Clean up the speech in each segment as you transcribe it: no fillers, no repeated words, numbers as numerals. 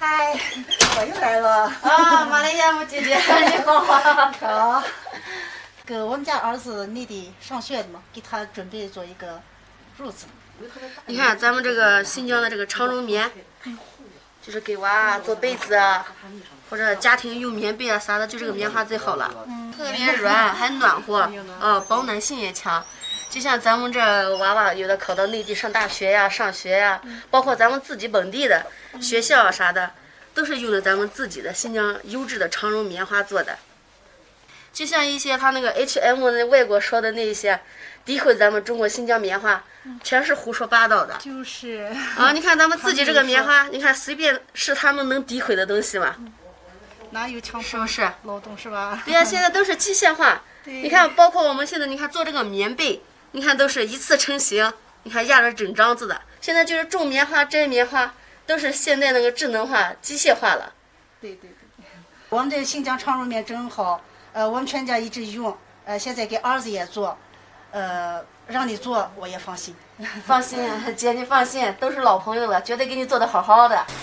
嗨，我又来了。 啊，马来亚姆姐姐，你好啊！ 好。给我们家儿子内地上学的嘛，给他准备做一个褥子。 你看咱们这个新疆的这个长绒棉，就是给娃做被子啊，或者家庭用棉被啊啥的，就这个棉花最好了，特别软还暖和，保暖性也强。就像咱们这娃娃有的考到内地上大学呀、上学呀，包括咱们自己本地的学校啊啥的，都是用的咱们自己的新疆优质的长绒棉花做的。就像一些他那个 H&M 的外国说的那些，诋毁咱们中国新疆棉花，全是胡说八道的。 就是啊，你看咱们自己这个棉花，你看随便是他们能诋毁的东西吗？ 哪有强是不是？ 劳动是吧？ 对呀，现在都是机械化。你看，包括我们现在，你看做这个棉被，你看都是一次成型，你看压着整张子的。现在就是种棉花、摘棉花，都是现在那个智能化、机械化了。 对。我们这个新疆长绒棉真好，我们全家一直用，现在给儿子也做，让你做我也放心。 放心，姐你放心，都是老朋友了，绝对给你做的好好的。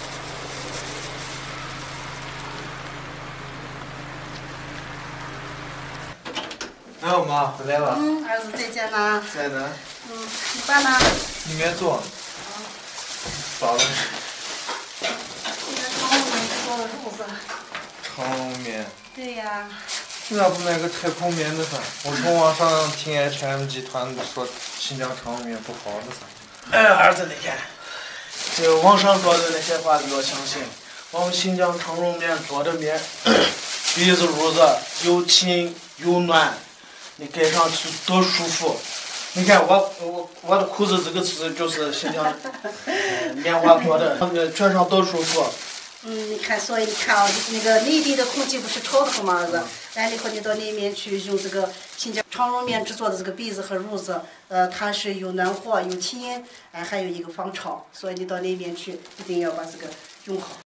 哎，我妈回来了。 儿子再见啦。 在呢。 你爸呢？ 里面坐。咋了？ 长绒棉做的褥子。 长绒棉。 对呀。 为啥不买个太空棉的噻？我从网上听 H&M 集团说新疆长绒棉不好的噻。 哎，儿子，你看，这网上说的那些话不要相信。我们新疆长绒棉做的棉，被子褥子又轻又暖，你盖上去多舒服。你看我的裤子这个就是新疆棉花做的，穿上多舒服。 你看，所以你看啊，那个内地的空气不是臭的很吗？儿子，完了以后你到那边去用这个新疆长绒棉制作的这个被子和褥子，它是又暖和又轻，还有一个防潮，所以你到那边去一定要把这个用好。